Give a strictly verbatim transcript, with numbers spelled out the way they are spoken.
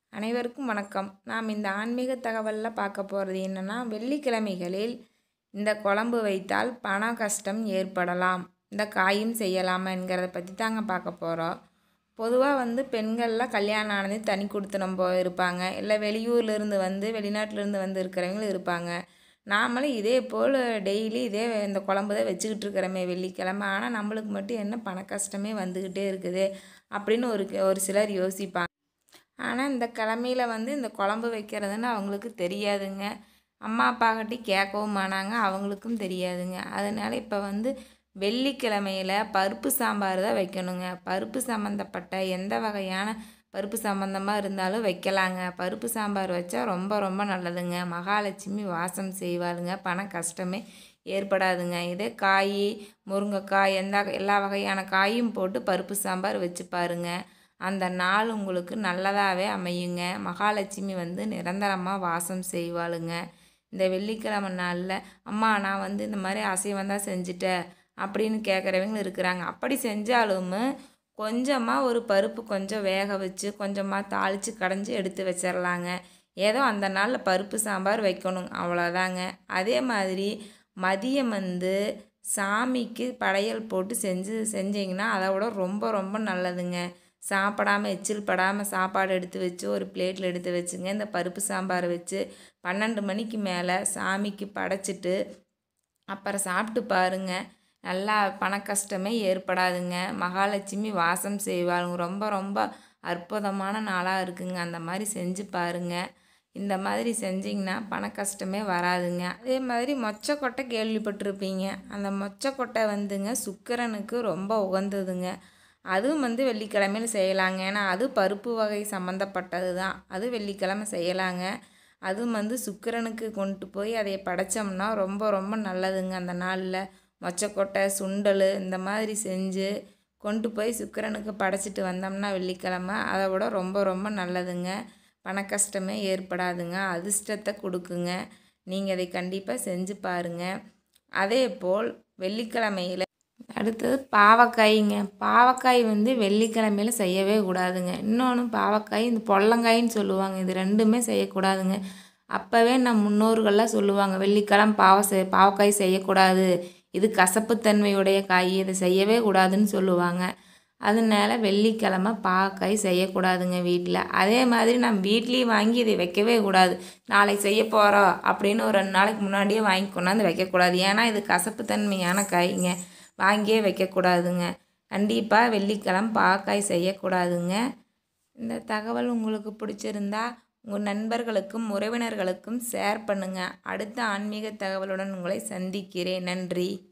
அனைவருக்கும் வணக்கம். நாம் இந்த ஆன்மீக தகவலில் பார்க்க போகிறது என்னென்னா, வெள்ளிக்கிழமைகளில் இந்த குழம்பு வைத்தால் பண கஷ்டம் ஏற்படலாம், இந்த காயும் செய்யலாமா என்கிறத பற்றி தாங்க பார்க்க போகிறோம். பொதுவாக வந்து பெண்கள்லாம் கல்யாணம் ஆனது தனி கொடுத்தனம் போ இருப்பாங்க, இல்லை வெளியூர்லேருந்து வந்து வெளிநாட்டிலேருந்து வந்து இருக்கிறவங்களும் இருப்பாங்க. நாமளும் இதே போல் டெய்லி இதே இந்த குழம்பு தான் வச்சுக்கிட்டு இருக்கிறோமே வெள்ளிக்கிழமை, ஆனால் நம்மளுக்கு மட்டும் என்ன பண கஷ்டமே வந்துக்கிட்டே இருக்குது அப்படின்னு ஒரு ஒரு சிலர் யோசிப்பாங்க. ஆனால் இந்த கிழமையில் வந்து இந்த குழம்பு வைக்கிறதுன்னு அவங்களுக்கு தெரியாதுங்க. அம்மா அப்பாக்கிட்ட கேட்கவும் மாட்டாங்க, அவங்களுக்கும் தெரியாதுங்க. அதனால் இப்போ வந்து வெள்ளிக்கிழமையில் பருப்பு சாம்பார் தான் வைக்கணுங்க. பருப்பு சம்மந்தப்பட்ட எந்த வகையான பருப்பு சம்மந்தமாக இருந்தாலும் வைக்கலாங்க. பருப்பு சாம்பார் வச்சா ரொம்ப ரொம்ப நல்லதுங்க. மகாலட்சுமி வாசம் செய்வாளுங்க, பண கஷ்டமே ஏற்படாதுங்க. இதே காய், முருங்கைக்காய், எந்த எல்லா வகையான காயும் போட்டு பருப்பு சாம்பார் வச்சு பாருங்க, அந்த நாள் உங்களுக்கு நல்லதாகவே அமையுங்க. மகாலட்சுமி வந்து நிரந்தரமாக வாசம் செய்வாளுங்க. இந்த வெள்ளிக்கிழமை நாளில் அம்மா நான் வந்து இந்த மாதிரி அசைவம் தான் செஞ்சுட்டேன் அப்படின்னு கேட்குறவங்க இருக்கிறாங்க. அப்படி செஞ்சாலும் கொஞ்சமாக ஒரு பருப்பு கொஞ்சம் வேக வச்சு கொஞ்சமாக தாளித்து கடைஞ்சி எடுத்து வச்சிடலாங்க. ஏதோ அந்த நாளில் பருப்பு சாம்பார் வைக்கணும், அவ்வளோதாங்க. அதே மாதிரி மதியம் வந்து சாமிக்கு படையல் போட்டு செஞ்சு செஞ்சிங்கன்னா அதை விட ரொம்ப ரொம்ப நல்லதுங்க. சாப்பிடாமல் எச்சில் படாமல் சாப்பாடு எடுத்து வச்சு ஒரு பிளேட்டில் எடுத்து வச்சுங்க, இந்த பருப்பு சாம்பாரை வச்சு பன்னெண்டு மணிக்கு மேலே சாமிக்கு படைச்சிட்டு அப்புறம் சாப்பிட்டு பாருங்கள், நல்லா பண கஷ்டமே ஏற்படாதுங்க. மகாலட்சுமி வாசம் செய்வாளுங்க. ரொம்ப ரொம்ப அற்புதமான நாளாக இருக்குங்க. அந்த மாதிரி செஞ்சு பாருங்கள். இந்த மாதிரி செஞ்சிங்கன்னா பண கஷ்டமே வராதுங்க. அதே மாதிரி மொச்சக்கொட்டை கேள்விப்பட்டிருப்பீங்க. அந்த மொச்சக்கொட்டை வந்துங்க சுக்கிரனுக்கு ரொம்ப உகந்ததுங்க. அதுவும் வந்து வெள்ளிக்கிழமையில் செய்யலாங்க. ஏன்னா அது பருப்பு வகை சம்மந்தப்பட்டது தான், அது வெள்ளிக்கிழமை செய்யலாங்க. அதுவும் வந்து சுக்கிரனுக்கு கொண்டு போய் அதை படைச்சோம்னா ரொம்ப ரொம்ப நல்லதுங்க. அந்த நாளில் மொச்சக்கொட்டை, சுண்டல் இந்த மாதிரி செஞ்சு கொண்டு போய் சுக்கிரனுக்கு படைச்சிட்டு வந்தோம்னா வெள்ளிக்கிழமை அதை விட ரொம்ப ரொம்ப நல்லதுங்க. பண கஷ்டமே ஏற்படாதுங்க, அதிர்ஷ்டத்தை கொடுக்குங்க. நீங்கள் அதை கண்டிப்பாக செஞ்சு பாருங்கள். அதே போல் வெள்ளிக்கிழமையில் அடுத்தது பாவக்காய்ங்க. பாவக்காய் வந்து வெள்ளிக்கிழமையில் செய்யவே கூடாதுங்க. இன்னொன்று பாவக்காய் இந்த பொல்லங்காயின்னு சொல்லுவாங்க, இது ரெண்டுமே செய்யக்கூடாதுங்க. அப்போவே நம் முன்னோர்கள்லாம் சொல்லுவாங்க, வெள்ளிக்கிழமை பாவ செய் பாவக்காய் செய்யக்கூடாது, இது கசப்புத்தன்மையுடைய காய், இதை செய்யவே கூடாதுன்னு சொல்லுவாங்க. அதனால வெள்ளிக்கிழமை பாவக்காய் செய்யக்கூடாதுங்க வீட்டில். அதே மாதிரி நம்ம வீட்லேயும் வாங்கி இதை வைக்கவே கூடாது. நாளைக்கு செய்ய போகிறோம் அப்படின்னு ஒரு ரெண்டு நாளைக்கு முன்னாடியே வாங்கி கொண்டாந்து வைக்கக்கூடாது. ஏன்னா இது கசப்புத்தன்மையான காய்ங்க, வாங்கியே வைக்கக்கூடாதுங்க. கண்டிப்பாக வெள்ளிக்கிழமை பாவக்காய் செய்யக்கூடாதுங்க. இந்த தகவல் உங்களுக்கு பிடிச்சிருந்தா உங்கள் நண்பர்களுக்கும் உறவினர்களுக்கும் ஷேர் பண்ணுங்கள். அடுத்த ஆன்மீக தகவலுடன் உங்களை சந்திக்கிறேன். நன்றி.